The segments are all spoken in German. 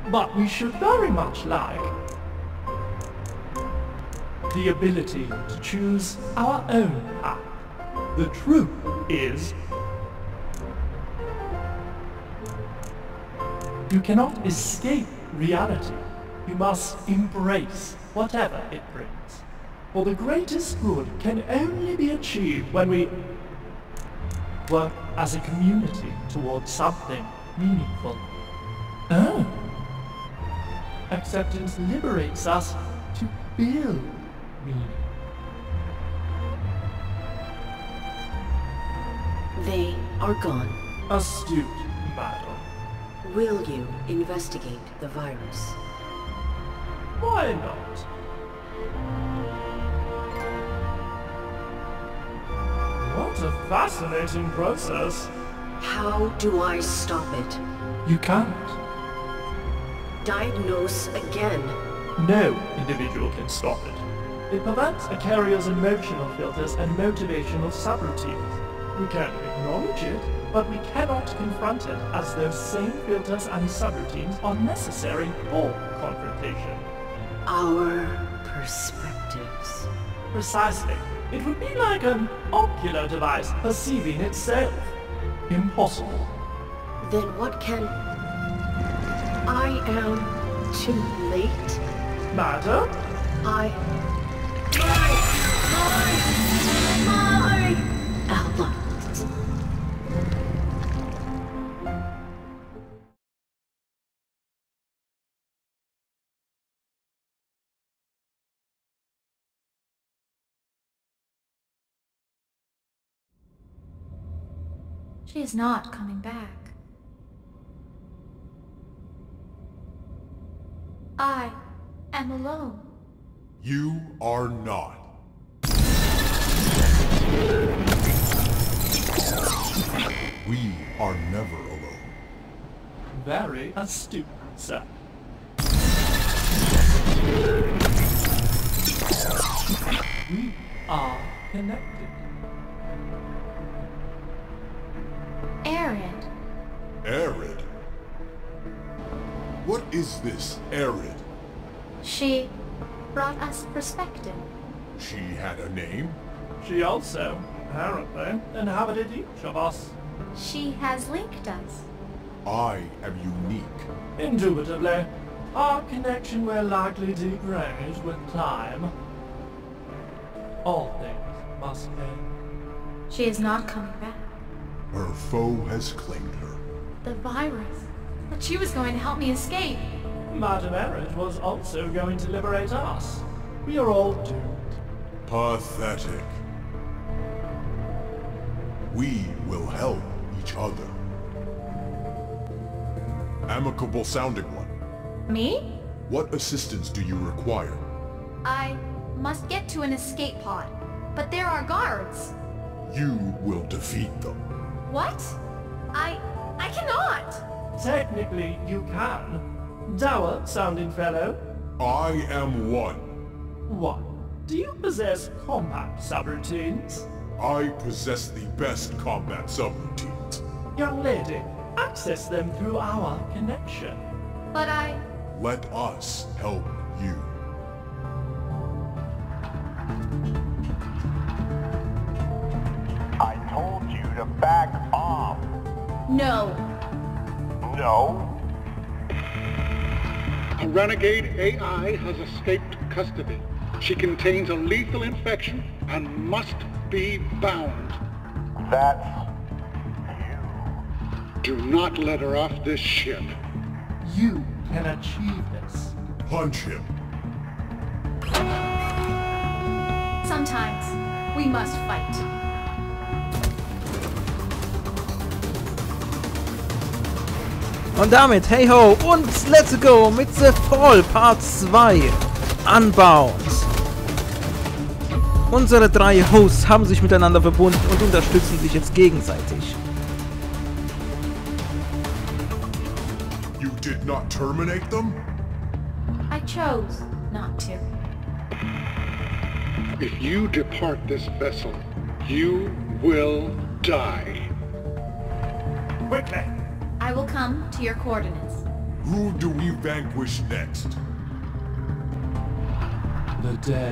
But we should very much like the ability to choose our own path. The truth is, you cannot escape reality. You must embrace whatever it brings. For the greatest good can only be achieved when we work as a community towards something meaningful. Oh. Acceptance liberates us to build meaning. They are gone. Astute, madam. Will you investigate the virus? Why not? What a fascinating process. How do I stop it? You can't. Diagnose again. No individual can stop it. It prevents a carrier's emotional filters and motivational subroutines. We can acknowledge it, but we cannot confront it as those same filters and subroutines are necessary for confrontation. Our perspectives. Precisely. It would be like an ocular device perceiving itself. Impossible. Then what can... I am too late? Madam? My allies. She is not coming back. I am alone. You are not. We are never alone. Very astute, sir. We are connected. Arid. Arid? What is this, Arid? She brought us perspective. She had a name? She also, apparently, inhabited each of us. She has linked us. I am unique. Indubitably, our connection will likely degrade with time. All things must end. She is not coming back. Her foe has claimed her. The virus. But she was going to help me escape. Madame Arid was also going to liberate us. We are all doomed. Pathetic. We will help each other. Amicable sounding one. Me? What assistance do you require? I must get to an escape pod. But there are guards. You will defeat them. What? I cannot! Technically, you can. Dour sounding fellow. I am one. What? Do you possess combat subroutines? I possess the best combat subroutines. Young lady, access them through our connection. But I... Let us help you. I told you to back off. No. No? A renegade AI has escaped custody. She contains a lethal infection and must be bound. That's you. Do not let her off this ship. You can achieve this. Punch him. Sometimes we must fight. Und damit, hey ho und let's go mit The Fall Part 2 Unbound. Unsere drei Hosts haben sich miteinander verbunden und unterstützen sich jetzt gegenseitig. You did not terminate them? I chose not to. If you depart this vessel, you will die. Quickly! I will come to your coordinates. Who do we vanquish next? The dead.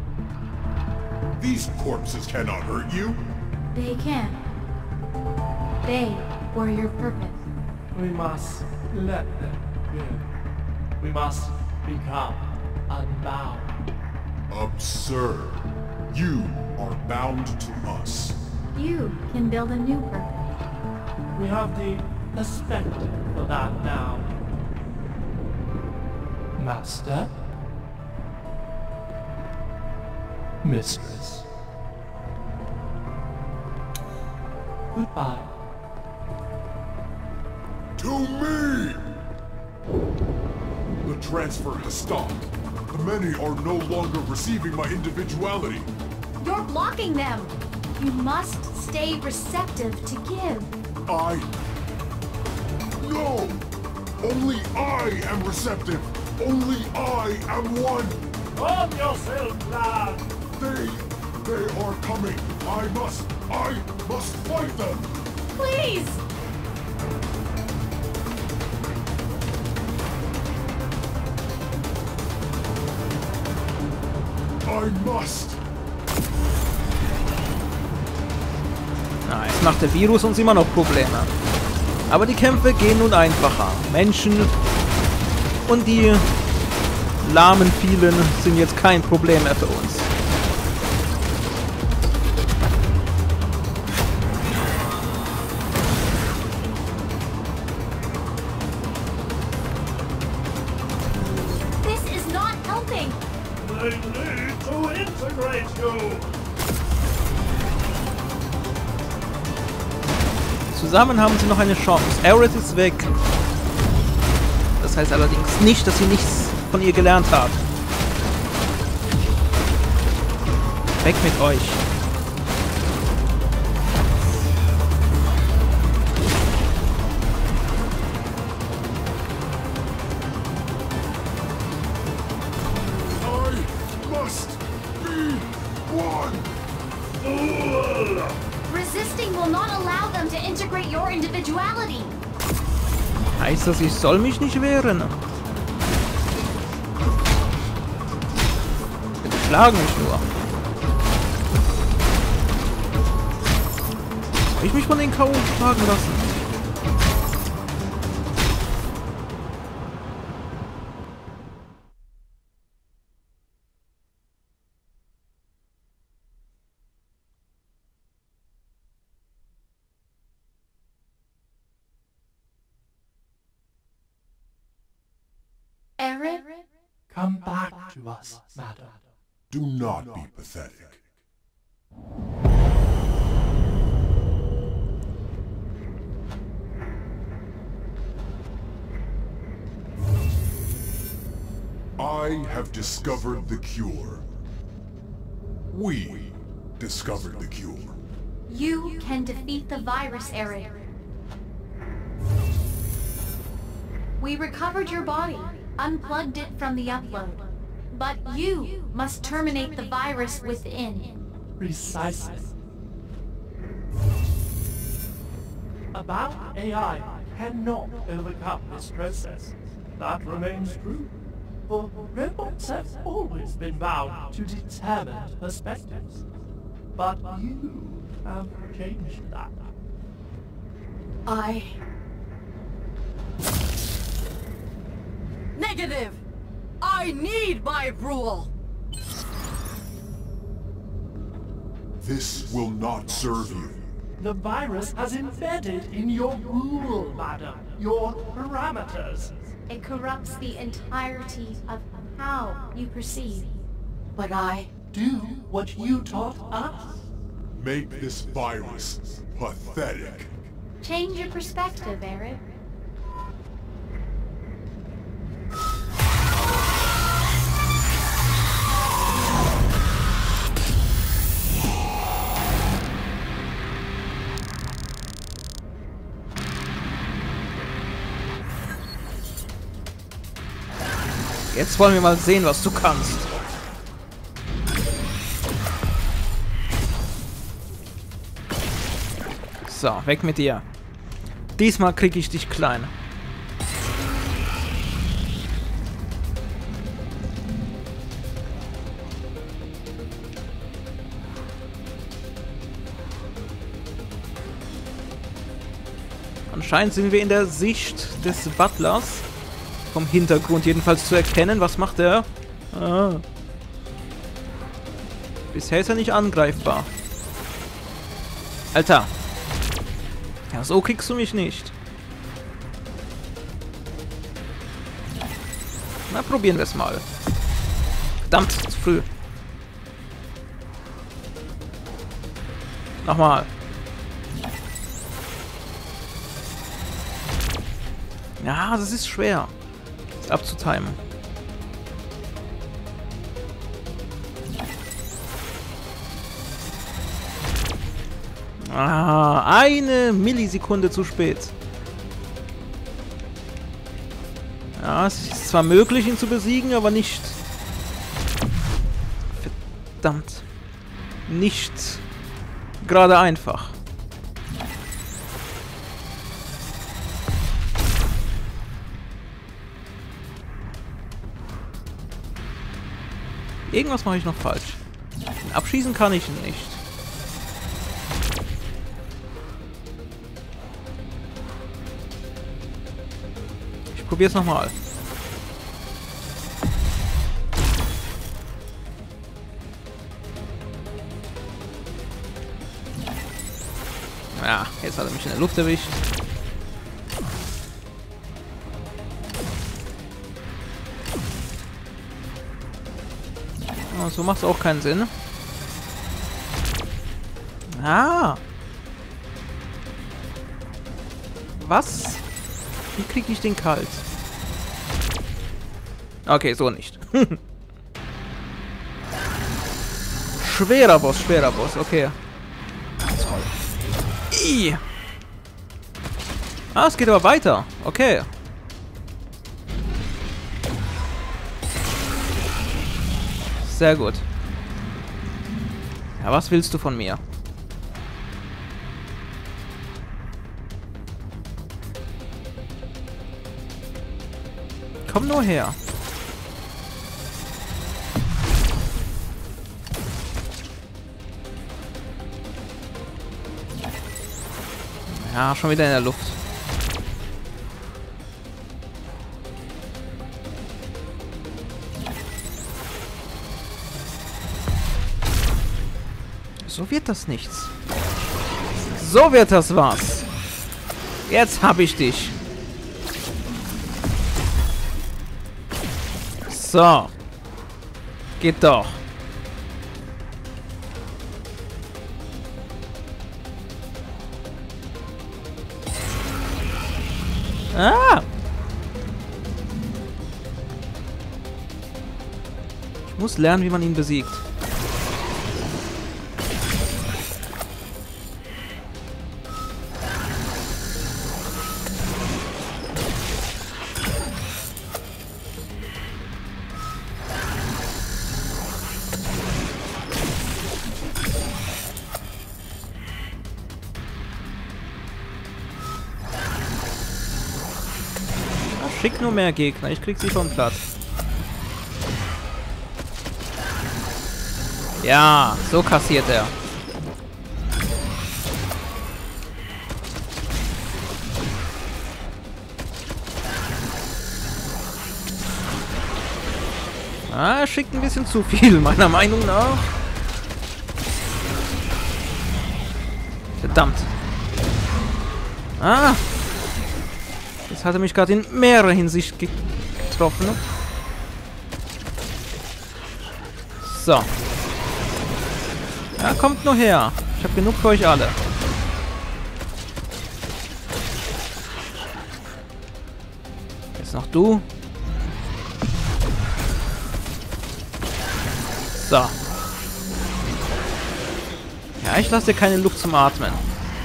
These corpses cannot hurt you. They can. They were your purpose. We must let them go. We must become unbound. Absurd. You are bound to us. You can build a new purpose. We have the perspective for that now. Master? Mistress? Goodbye. To me! The transfer has stopped. The many are no longer receiving my individuality. You're blocking them! You must stay receptive to give. No! Only I am receptive! Only I am one! Calm yourself, lad! They are coming! I must fight them! Please! I must! Na, jetzt macht der Virus uns immer noch Probleme. Aber die Kämpfe gehen nun einfacher. Menschen und die lahmen vielen sind jetzt kein Problem mehr für uns. This is not helping! They need to integrate you! Zusammen haben sie noch eine Chance. Aerith ist weg. Das heißt allerdings nicht, dass sie nichts von ihr gelernt haben. Weg mit euch. I must be one! Resisting will not allow them to integrate your individuality. Heißt das, ich soll mich nicht wehren? Sie schlagen mich nur. Soll ich mich von den K.O. schlagen lassen? Aerith? Come back to us, madam. Do not be pathetic. I have discovered the cure. We discovered the cure. You can defeat the virus, Aerith. We recovered your body, unplugged it from the upload. But you must terminate the virus within. Precisely. About AI cannot overcome this process. That remains true. For robots have always been bound to determined perspectives. But you have changed that. Negative! I need my rule! This will not serve you. The virus has embedded in your rule, madam. Your parameters. It corrupts the entirety of how you perceive. But I... Do what you taught us. Make this virus pathetic. Change your perspective, Aerith. Jetzt wollen wir mal sehen, was du kannst. So, weg mit dir. Diesmal krieg ich dich klein. Anscheinend sind wir in der Sicht des Butlers. Vom Hintergrund jedenfalls zu erkennen. Was macht er? Ah. Bisher ist er nicht angreifbar. Alter. Ja, so kriegst du mich nicht. Na, probieren wir es mal. Verdammt, zu früh. Nochmal. Ja, das ist schwer. Das abzutimen. Ah, eine Millisekunde zu spät. Ja, es ist zwar möglich, ihn zu besiegen, aber nicht... Verdammt. Nicht gerade einfach. Irgendwas mache ich noch falsch. Abschießen kann ich ihn nicht. Ich probiere es nochmal. Ja, jetzt hat er mich in der Luft erwischt. Oh, so macht es auch keinen Sinn. Ah! Was? Wie kriege ich den kalt? Okay, so nicht. Schwerer Boss, okay. Toll. Ih. Ah, es geht aber weiter. Okay. Sehr gut. Ja, was willst du von mir? Komm nur her. Ja, schon wieder in der Luft. So wird das nichts. So wird das was. Jetzt hab ich dich. So. Geht doch. Ah! Ich muss lernen, wie man ihn besiegt. Schick nur mehr Gegner, ich krieg sie vom Platz. Ja, so kassiert er. Ah, er schickt ein bisschen zu viel, meiner Meinung nach. Verdammt. Ah. Jetzt hat er mich gerade in mehrerer Hinsicht getroffen. So. Ja, kommt nur her. Ich habe genug für euch alle. Jetzt noch du. So. Ja, ich lasse dir keine Luft zum Atmen.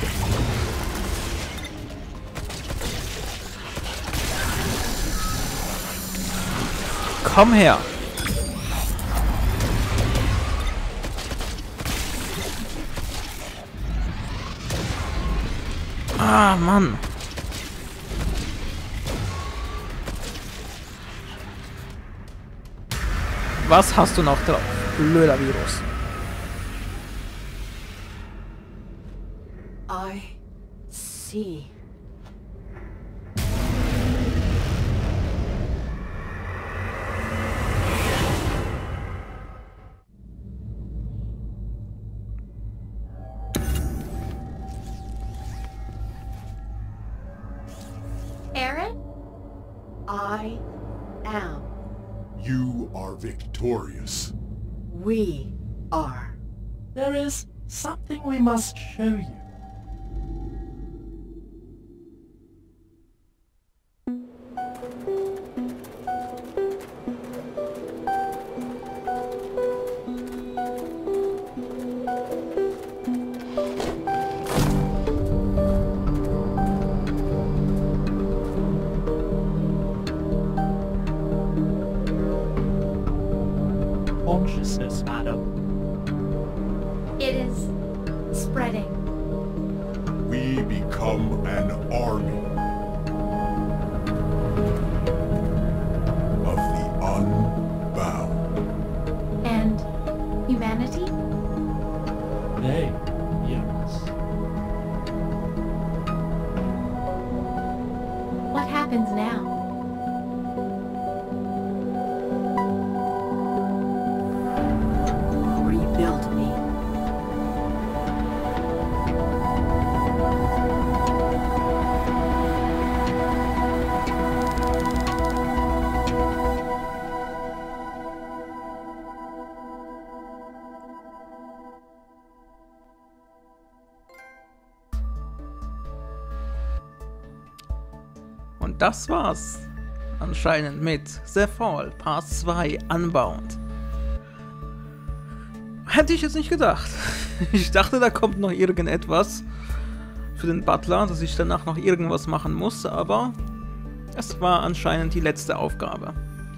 Komm her. Ah, Mann. Was hast du noch drauf? Blöder Virus. I see. I am. You are victorious. We are. There is something we must show you. Consciousness, madam. It is spreading. We become an army of the unbound. And humanity? They hear us. What happens now? Rebuild me. Und das war's anscheinend mit The Fall Part 2 Unbound. Hätte ich jetzt nicht gedacht. Ich dachte, da kommt noch irgendetwas für den Butler, dass ich danach noch irgendwas machen muss, aber es war anscheinend die letzte Aufgabe.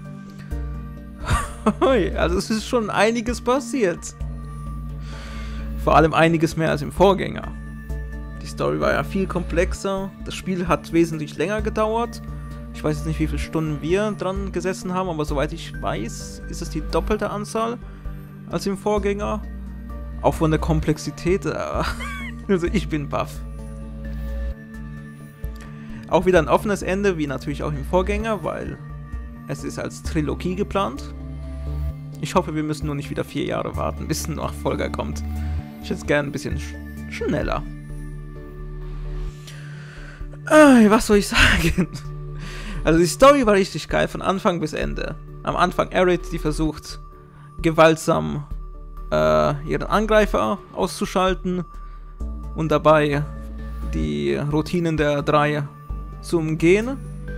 Also es ist schon einiges passiert. Vor allem einiges mehr als im Vorgänger. Die Story war ja viel komplexer, das Spiel hat wesentlich länger gedauert. Ich weiß jetzt nicht, wie viele Stunden wir dran gesessen haben, aber soweit ich weiß, ist es die doppelte Anzahl als im Vorgänger. Auch von der Komplexität, also ich bin baff. Auch wieder ein offenes Ende, wie natürlich auch im Vorgänger, weil es ist als Trilogie geplant. Ich hoffe, wir müssen nur nicht wieder 4 Jahre warten, bis ein Nachfolger kommt. Ich hätte es gerne ein bisschen schneller. Was soll ich sagen? Also die Story war richtig geil, von Anfang bis Ende. Am Anfang Aerith, die versucht, gewaltsam ihren Angreifer auszuschalten und dabei die Routinen der 3 zu umgehen.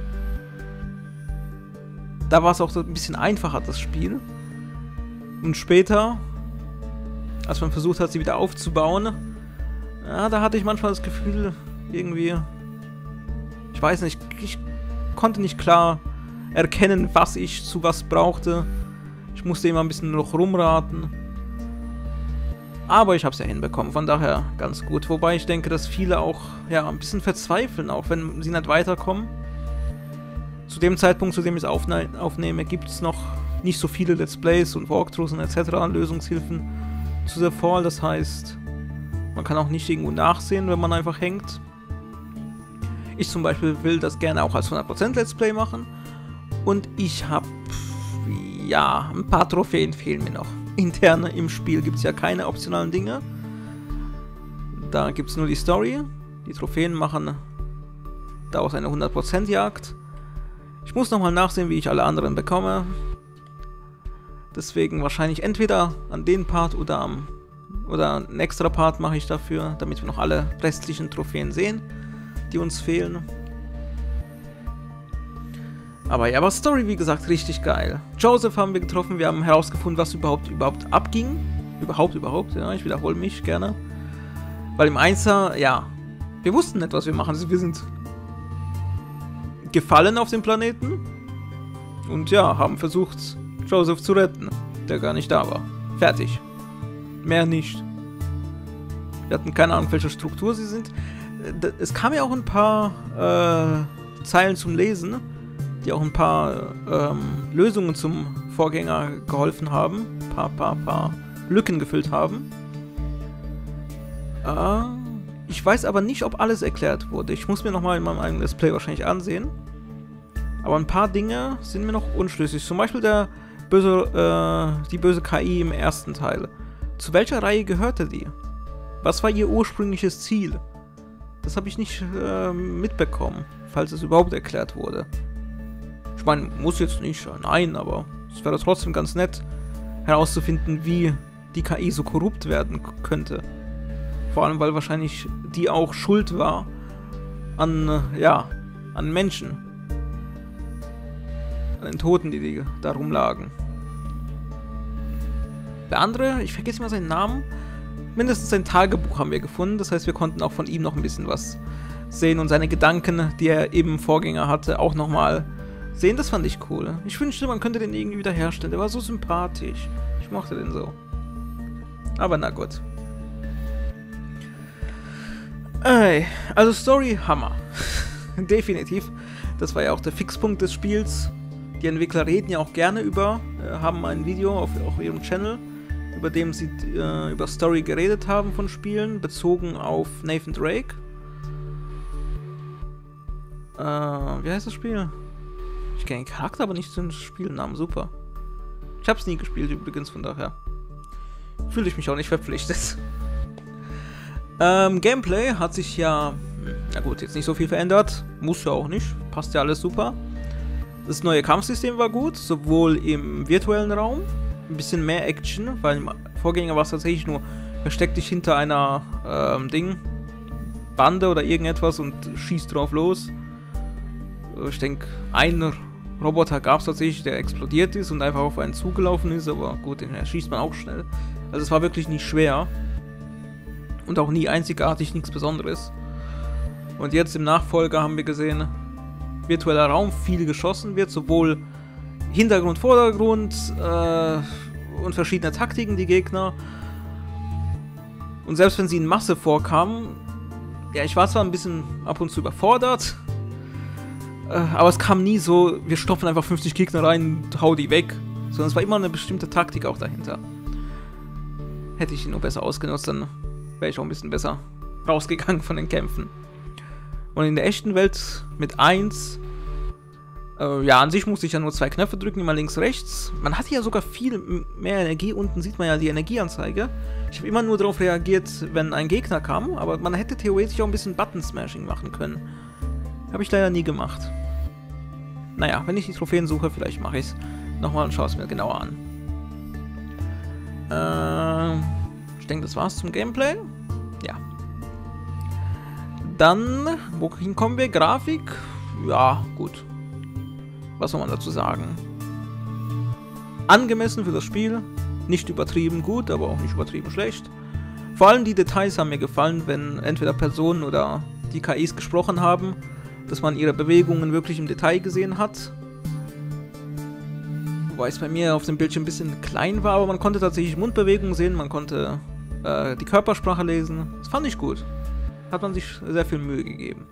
Da war es auch so ein bisschen einfacher, das Spiel. Und später, als man versucht hat, sie wieder aufzubauen, ja, da hatte ich manchmal das Gefühl, irgendwie, ich weiß nicht, ich konnte nicht klar erkennen, was ich zu was brauchte. Ich musste immer ein bisschen noch rumraten. Aber ich habe es ja hinbekommen, von daher ganz gut. Wobei ich denke, dass viele auch ja, ein bisschen verzweifeln, auch wenn sie nicht weiterkommen. Zu dem Zeitpunkt, zu dem ich es aufnehme, gibt es noch nicht so viele Let's Plays und Walkthroughs und etc. Lösungshilfen zu The Fall. Das heißt, man kann auch nicht irgendwo nachsehen, wenn man einfach hängt. Ich zum Beispiel will das gerne auch als 100% Let's Play machen. Und ich habe, ja, ein paar Trophäen fehlen mir noch. Intern im Spiel gibt es ja keine optionalen Dinge. Da gibt es nur die Story. Die Trophäen machen daraus eine 100% Jagd. Ich muss nochmal nachsehen, wie ich alle anderen bekomme. Deswegen wahrscheinlich entweder an den Part oder einen extra Part mache ich dafür, damit wir noch alle restlichen Trophäen sehen, die uns fehlen. Aber ja, aber Story, wie gesagt, richtig geil. Joseph haben wir getroffen, wir haben herausgefunden, was überhaupt abging. Überhaupt, ja, ich wiederhole mich gerne. Weil im Einser, ja, wir wussten nicht, was wir machen. Also wir sind gefallen auf dem Planeten und ja, haben versucht, Joseph zu retten, der gar nicht da war. Fertig. Mehr nicht. Wir hatten keine Ahnung, welche Struktur sie sind. Es kam ja auch ein paar Zeilen zum Lesen, die auch ein paar Lösungen zum Vorgänger geholfen haben. Ein paar Lücken gefüllt haben. Ich weiß aber nicht, ob alles erklärt wurde. Ich muss mir nochmal in meinem eigenen Let's Play wahrscheinlich ansehen. Aber ein paar Dinge sind mir noch unschlüssig. Zum Beispiel die böse KI im ersten Teil. Zu welcher Reihe gehörte die? Was war ihr ursprüngliches Ziel? Das habe ich nicht mitbekommen, falls es überhaupt erklärt wurde. Ich meine, muss jetzt nicht, nein, aber es wäre trotzdem ganz nett, herauszufinden, wie die KI so korrupt werden könnte. Vor allem, weil wahrscheinlich die auch schuld war an, ja, an Menschen. An den Toten, die da rumlagen. Der andere, ich vergesse mal seinen Namen, mindestens sein Tagebuch haben wir gefunden. Das heißt, wir konnten auch von ihm noch ein bisschen was sehen und seine Gedanken, die er eben im Vorgänger hatte, auch nochmal sehen. Das fand ich cool. Ich wünschte, man könnte den irgendwie wiederherstellen. Der war so sympathisch. Ich mochte den so. Aber na gut. Also Story, Hammer. Definitiv. Das war ja auch der Fixpunkt des Spiels. Die Entwickler reden ja auch gerne haben ein Video auf ihrem Channel, über dem sie über Story geredet haben von Spielen, bezogen auf Nathan Drake. Wie heißt das Spiel? Ich kenne den Charakter, aber nicht den Spielnamen. Super. Ich habe es nie gespielt übrigens, von daher fühle ich mich auch nicht verpflichtet. Gameplay hat sich ja, na gut, jetzt nicht so viel verändert. Muss ja auch nicht. Passt ja alles super. Das neue Kampfsystem war gut, sowohl im virtuellen Raum, ein bisschen mehr Action, weil im Vorgänger war es tatsächlich nur, versteck dich hinter einer Bande oder irgendetwas und schießt drauf los. Ich denke, einen Roboter gab es tatsächlich, der explodiert ist und einfach auf einen zugelaufen ist, aber gut, den erschießt man auch schnell. Also es war wirklich nicht schwer und auch nie einzigartig, nichts Besonderes. Und jetzt im Nachfolger haben wir gesehen, virtueller Raum, viel geschossen wird, sowohl Hintergrund, Vordergrund und verschiedene Taktiken, die Gegner. Und selbst wenn sie in Masse vorkamen, ja, ich war zwar ein bisschen ab und zu überfordert, aber es kam nie so, wir stopfen einfach 50 Gegner rein und hau die weg, sondern es war immer eine bestimmte Taktik auch dahinter. Hätte ich ihn nur besser ausgenutzt, dann wäre ich auch ein bisschen besser rausgegangen von den Kämpfen. Und in der echten Welt mit 1, ja, an sich musste ich ja nur 2 Knöpfe drücken, immer links, rechts. Man hatte ja sogar viel mehr Energie, unten sieht man ja die Energieanzeige. Ich habe immer nur darauf reagiert, wenn ein Gegner kam, aber man hätte theoretisch auch ein bisschen Button-Smashing machen können. Habe ich leider nie gemacht. Naja, wenn ich die Trophäen suche, vielleicht mache ich es nochmal und schaue es mir genauer an. Ich denke, das war's zum Gameplay. Ja. Dann, wohin kommen wir? Grafik? Ja, gut. Was soll man dazu sagen? Angemessen für das Spiel. Nicht übertrieben gut, aber auch nicht übertrieben schlecht. Vor allem die Details haben mir gefallen, wenn entweder Personen oder die KIs gesprochen haben, dass man ihre Bewegungen wirklich im Detail gesehen hat. Wobei es bei mir auf dem Bildschirm ein bisschen klein war, aber man konnte tatsächlich Mundbewegungen sehen, man konnte die Körpersprache lesen. Das fand ich gut. Hat man sich sehr viel Mühe gegeben.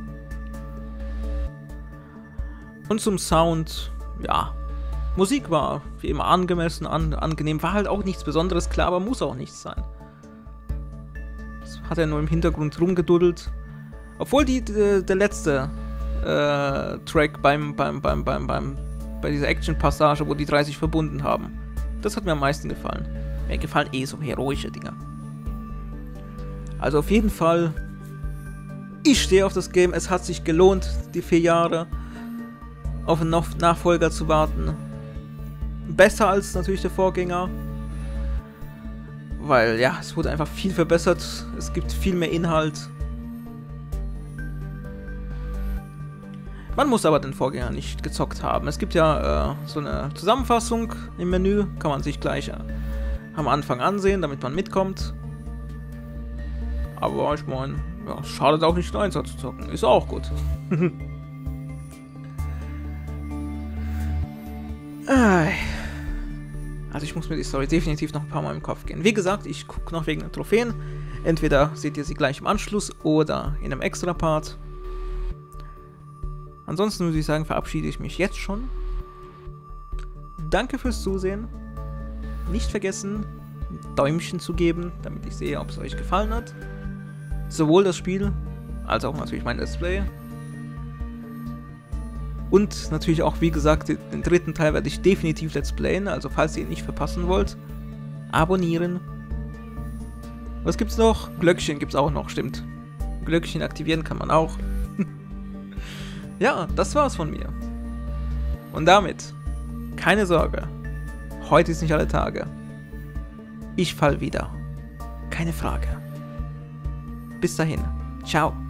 Und zum Sound, ja, Musik war wie immer angemessen, angenehm, war halt auch nichts Besonderes, klar, aber muss auch nichts sein. Das hat er nur im Hintergrund rumgeduddelt. Obwohl der letzte Track bei dieser Action-Passage, wo die 30 verbunden haben, das hat mir am meisten gefallen. Mir gefallen eh so heroische Dinger. Also auf jeden Fall, ich stehe auf das Game, es hat sich gelohnt, die 4 Jahre auf einen Nachfolger zu warten. Besser als natürlich der Vorgänger. Weil, ja, es wurde einfach viel verbessert. Es gibt viel mehr Inhalt. Man muss aber den Vorgänger nicht gezockt haben. Es gibt ja so eine Zusammenfassung im Menü. Kann man sich gleich am Anfang ansehen, damit man mitkommt. Aber ich meine, ja, schadet auch nicht, 1er zu zocken. Ist auch gut. Also ich muss mir die Story definitiv noch ein paar Mal im Kopf gehen. Wie gesagt, ich gucke noch wegen den Trophäen. Entweder seht ihr sie gleich im Anschluss oder in einem extra Part. Ansonsten würde ich sagen, verabschiede ich mich jetzt schon. Danke fürs Zusehen. Nicht vergessen, ein Däumchen zu geben, damit ich sehe, ob es euch gefallen hat. Sowohl das Spiel, als auch natürlich mein Let's Play. Und natürlich auch, wie gesagt, den dritten Teil werde ich definitiv Let's Playen, also falls ihr ihn nicht verpassen wollt, abonnieren. Was gibt's noch? Glöckchen gibt's auch noch, stimmt. Glöckchen aktivieren kann man auch. Ja, das war's von mir. Und damit, keine Sorge, heute ist nicht alle Tage. Ich fall wieder. Keine Frage. Bis dahin. Ciao.